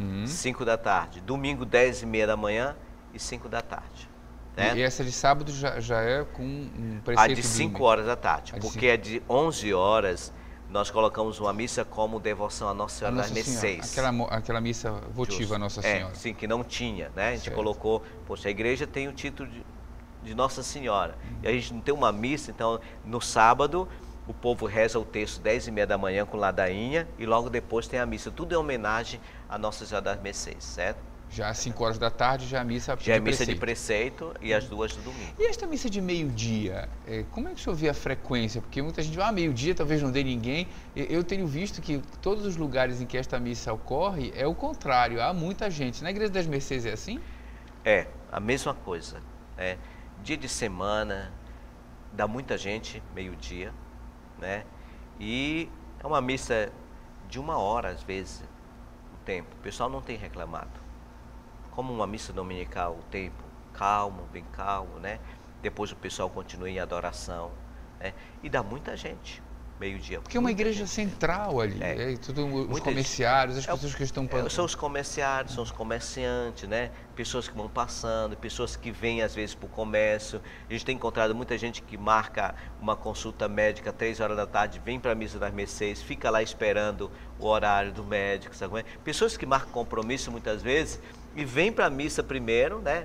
5 da tarde. Domingo, 10h30 da manhã e 5 da tarde. Né? E essa de sábado já é com um preceito A de 5 horas da tarde, porque a de 11 horas nós colocamos uma missa como devoção a Nossa Senhora das Mercês. Aquela missa votiva a Nossa Senhora. Sim, que não tinha, né? A gente colocou, poxa, a igreja tem o título de Nossa Senhora. E a gente não tem uma missa, então no sábado o povo reza o texto 10h30 da manhã com ladainha e logo depois tem a missa. Tudo é homenagem a Nossa Senhora das Mercês, certo? Já às 5 horas da tarde, já a missa já é missa de preceito e as 2 do domingo. E esta missa de meio-dia, como é que o senhor vê a frequência? Porque muita gente vai, meio-dia talvez não dê ninguém. Eu tenho visto que todos os lugares em que esta missa ocorre é o contrário, há muita gente. Na Igreja das Mercês é assim? É, a mesma coisa. Dia de semana, dá muita gente, meio-dia, né? E é uma missa de 1 hora, às vezes, o tempo. O pessoal não tem reclamado. Como uma missa dominical, o tempo calmo, bem calmo, né? Depois o pessoal continua em adoração, né? E dá muita gente, meio-dia. Porque é uma igreja central ali, os comerciários, as pessoas que estão... São os comerciários, são os comerciantes, né? Pessoas que vão passando, pessoas que vêm às vezes para o comércio. A gente tem encontrado muita gente que marca uma consulta médica 3 horas da tarde, vem para a missa das Mercês, fica lá esperando o horário do médico, sabe? Pessoas que marcam compromisso muitas vezes e vêm para a missa primeiro, né?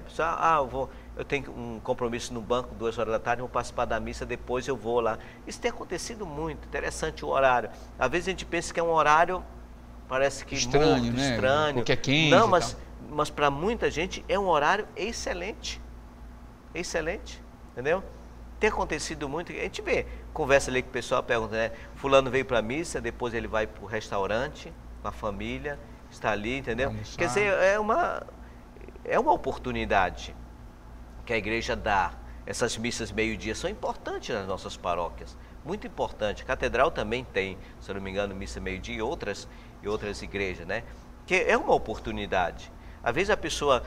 Eu tenho um compromisso no banco 2 horas da tarde, vou participar da missa, depois eu vou lá. Isso tem acontecido muito, interessante o horário. Às vezes a gente pensa que é um horário, parece que estranho, morto, né? Estranho. Porque é quente. Não, mas para muita gente é um horário excelente. Excelente, entendeu? Tem acontecido muito, a gente vê, conversa ali com o pessoal, pergunta, né? Fulano veio para a missa, depois ele vai para o restaurante, com a família, está ali, entendeu? Quer dizer, é uma oportunidade que a igreja dá. Essas missas meio-dia são importantes nas nossas paróquias, muito importante. A catedral também tem, se eu não me engano, missa meio-dia e outras igrejas, né? Que é uma oportunidade. Às vezes a pessoa,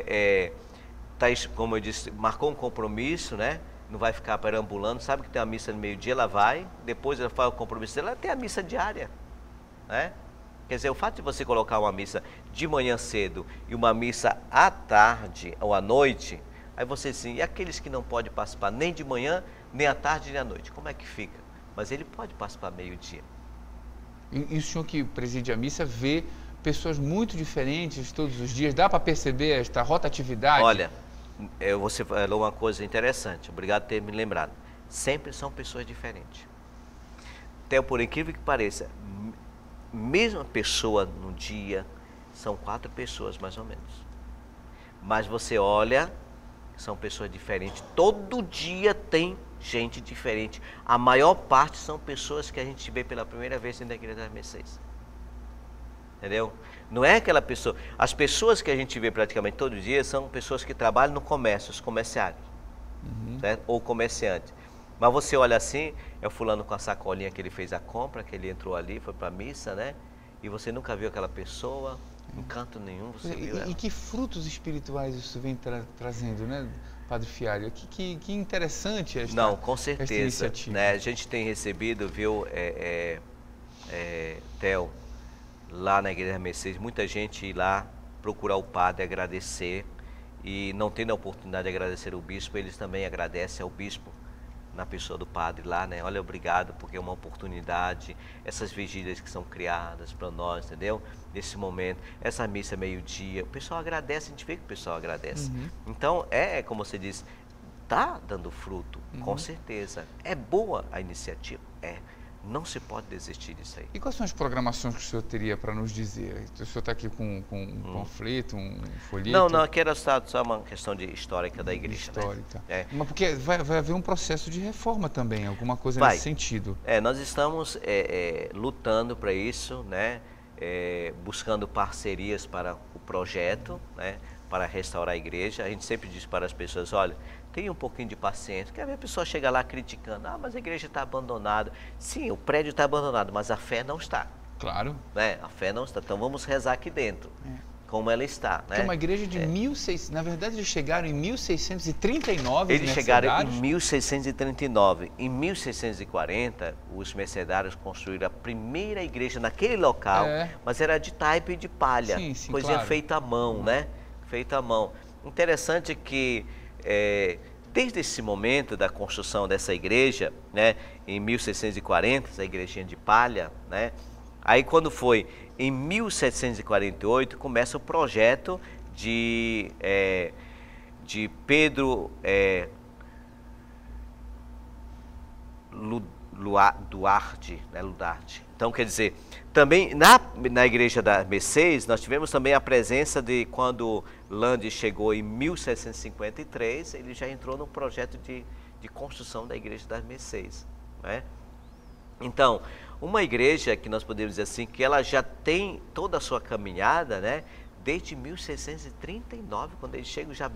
como eu disse, marcou um compromisso, né? Não vai ficar perambulando, sabe que tem a missa no meio-dia, ela vai, depois ela faz o compromisso dela, ela tem a missa diária, né? Quer dizer, o fato de você colocar uma missa de manhã cedo e uma missa à tarde ou à noite, aí você assim, e aqueles que não podem participar nem de manhã, nem à tarde, nem à noite, como é que fica? Mas ele pode participar meio-dia. E o senhor que preside a missa vê pessoas muito diferentes todos os dias, dá para perceber esta rotatividade? Olha, você falou uma coisa interessante, obrigado por ter me lembrado. Sempre são pessoas diferentes. Até por incrível que pareça, mesma pessoa no dia, são 4 pessoas mais ou menos. Mas você olha, são pessoas diferentes. Todo dia tem gente diferente. A maior parte são pessoas que a gente vê pela primeira vez dentro da Igreja das Mercês. Entendeu? Não é aquela pessoa... As pessoas que a gente vê praticamente todo dia são pessoas que trabalham no comércio, os comerciários. Certo? Ou comerciantes. Mas você olha assim, é o fulano com a sacolinha que ele fez a compra, que ele entrou ali, foi para a missa, né? E você nunca viu aquela pessoa, em canto nenhum você viu ela. E que frutos espirituais isso vem trazendo, né, Padre Fialho? Que interessante esta, com certeza, esta iniciativa. Né? A gente tem recebido, viu, Theo, lá na Igreja das Mercês, muita gente ir lá procurar o padre, agradecer, e não tendo a oportunidade de agradecer o bispo, eles também agradecem ao bispo, na pessoa do padre lá, né? Olha, obrigado, porque é uma oportunidade, essas vigílias que são criadas para nós, entendeu? Nesse momento, essa missa meio-dia, o pessoal agradece, a gente vê que o pessoal agradece. Então, como você disse, está dando fruto, com certeza. É boa a iniciativa, Não se pode desistir disso aí. E quais são as programações que o senhor teria para nos dizer? O senhor está aqui com um panfleto, um folheto? Não, aqui era só uma questão de histórica da igreja. Histórica. Né? Mas porque vai haver um processo de reforma também, alguma coisa nesse sentido. Nós estamos lutando para isso, né? Buscando parcerias para o projeto, né? Para restaurar a igreja. A gente sempre diz para as pessoas, olha, tenha um pouquinho de paciência, porque a pessoa chega lá criticando, mas a igreja está abandonada. Sim, o prédio está abandonado, mas a fé não está. Claro. Né? A fé não está. Então vamos rezar aqui dentro, como ela está. Né? É uma igreja de 1600, na verdade eles chegaram em 1639. Eles chegaram em 1639. Em 1640, os mercedários construíram a primeira igreja naquele local, mas era de taipa e de palha, coisinha feita à mão, né? Feita à mão. Interessante que desde esse momento da construção dessa igreja, né, em 1640, essa igrejinha de palha, né, aí quando foi em 1748, começa o projeto de Pedro Duarte, né, Ludarte. Então, quer dizer, também na igreja da Mercês, nós tivemos também a presença de quando Lande chegou em 1753, ele já entrou no projeto de construção da igreja da Mercês, né? Então, uma igreja que nós podemos dizer assim, que ela já tem toda a sua caminhada, né? Desde 1639, quando ele chega, já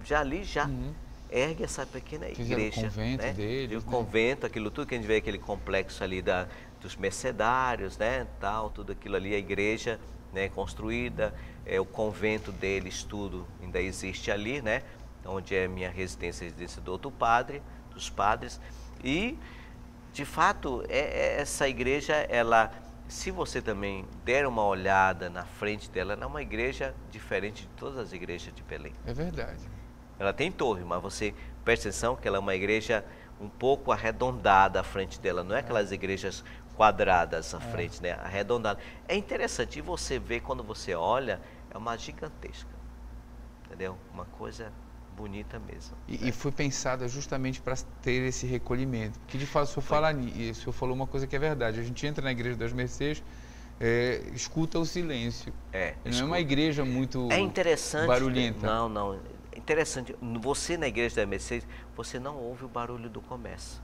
ergue essa pequena igreja. O convento, né? deles, o convento, aquilo tudo que a gente vê, aquele complexo ali dos mercedários, né? Tal, tudo aquilo ali, a igreja, né? Construída, o convento deles, tudo ainda existe ali, né? Onde é minha residência do outro padre, dos padres. E, de fato, essa igreja, ela, se você também der uma olhada na frente dela, ela é uma igreja diferente de todas as igrejas de Belém. É verdade. Ela tem torre, mas você presta atenção que ela é uma igreja um pouco arredondada à frente dela, não é aquelas igrejas quadradas à frente, né? Arredondada. É interessante, e você vê, quando você olha, é uma gigantesca, entendeu? Uma coisa bonita mesmo. E foi pensada justamente para ter esse recolhimento. Porque, de fato, o senhor falou uma coisa que é verdade. A gente entra na Igreja das Mercês, escuta o silêncio. Não é uma igreja muito barulhenta. Não. É interessante. Você, na Igreja das Mercês, você não ouve o barulho do comércio.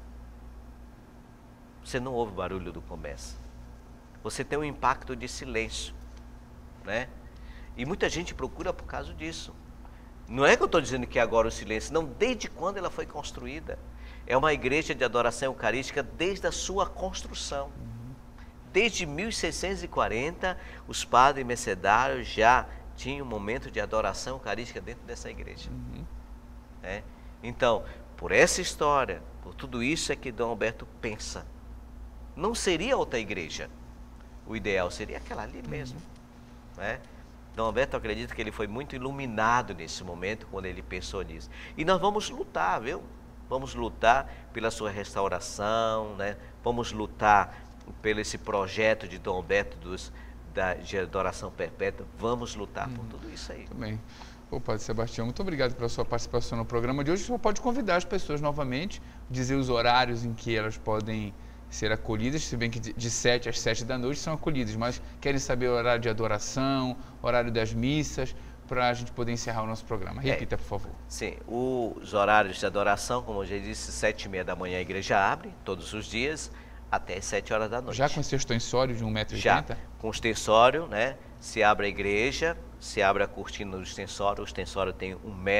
Você não ouve o barulho do comércio. Você tem um impacto de silêncio, né? E muita gente procura por causa disso. Não é que eu estou dizendo que agora o silêncio, não, desde quando ela foi construída. É uma igreja de adoração eucarística desde a sua construção. Desde 1640, os padres mercedários já tinham um momento de adoração eucarística dentro dessa igreja. Então, por essa história, por tudo isso é que Dom Alberto pensa. Não seria outra igreja. O ideal seria aquela ali mesmo, né? Dom Alberto, acredita que ele foi muito iluminado nesse momento, quando ele pensou nisso. E nós vamos lutar, viu? Vamos lutar pela sua restauração, né? Vamos lutar pelo esse projeto de Dom Alberto de adoração perpétua. Vamos lutar por tudo isso aí. Também. Ô, Padre Sebastião, muito obrigado pela sua participação no programa de hoje. O senhor pode convidar as pessoas novamente, dizer os horários em que elas podem ser acolhidas, se bem que de 7 às 7 da noite são acolhidas, mas querem saber o horário de adoração, horário das missas, para a gente poder encerrar o nosso programa. Repita, por favor. Sim, os horários de adoração, como eu já disse, 7h30 da manhã a igreja abre, todos os dias, até as 7 horas da noite. Já com esse extensório de 1,80 m? Já, com o extensório, né? Se abre a igreja, se abre a cortina do extensório, o extensório tem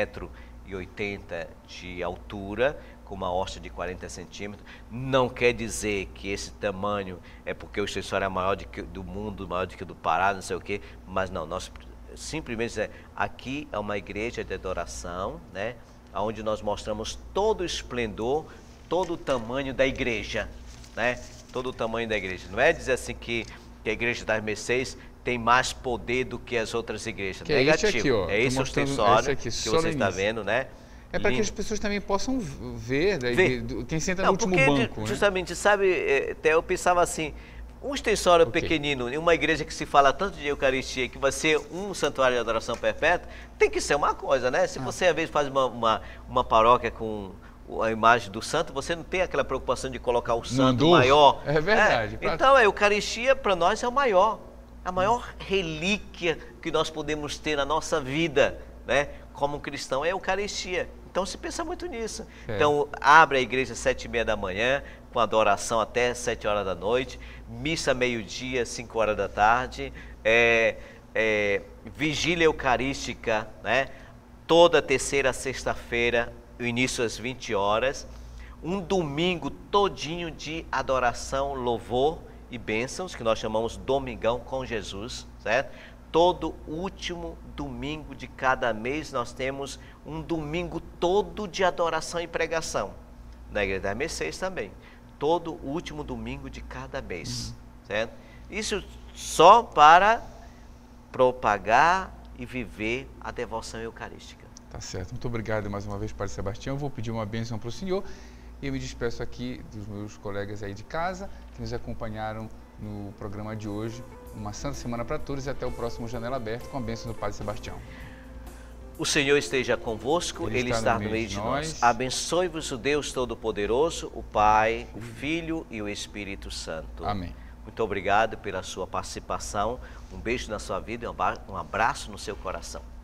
1,80 m de altura, com uma hosta de 40 centímetros. Não quer dizer que esse tamanho é porque o extensório é maior do mundo, maior do que o do Pará, não sei o quê, mas não, nós simplesmente aqui é uma igreja de adoração, né? Onde nós mostramos todo o esplendor, todo o tamanho da igreja, né? Todo o tamanho da igreja. Não é dizer assim que a Igreja das Mercês tem mais poder do que as outras igrejas. Que negativo. É esse aqui, ó. É esse o extensório que você está vendo, né? É para que as pessoas também possam ver, quem senta no último banco. Justamente, sabe, até eu pensava assim, um extensório pequenino, em uma igreja que se fala tanto de Eucaristia, que vai ser um santuário de adoração perpétua, tem que ser uma coisa, né? Se você às vezes faz uma paróquia com a imagem do santo, você não tem aquela preocupação de colocar o santo Andor. maior. É verdade. Então a Eucaristia para nós é a maior relíquia que nós podemos ter na nossa vida, né? Como cristão, é a Eucaristia. Então se pensa muito nisso. Então abre a igreja às 7h30 da manhã, com adoração até 7 horas da noite, missa meio-dia, 5 horas da tarde, vigília eucarística, né? Toda terceira sexta-feira, o início às 20 horas, um domingo todinho de adoração, louvor e bênçãos, que nós chamamos Domingão com Jesus, certo? Todo último domingo de cada mês nós temos um domingo todo de adoração e pregação. Na Igreja das Mercês também. Todo último domingo de cada mês, certo? Isso só para propagar e viver a devoção eucarística. Tá certo. Muito obrigado mais uma vez, Padre Sebastião. Eu vou pedir uma bênção para o senhor e eu me despeço aqui dos meus colegas aí de casa que nos acompanharam no programa de hoje. Uma santa semana para todos e até o próximo Janela Aberta com a bênção do Padre Sebastião. O Senhor esteja convosco, Ele está no meio de nós. Abençoe-vos o Deus Todo-Poderoso, o Pai, o Filho e o Espírito Santo. Amém. Muito obrigado pela sua participação. Um beijo na sua vida e um abraço no seu coração.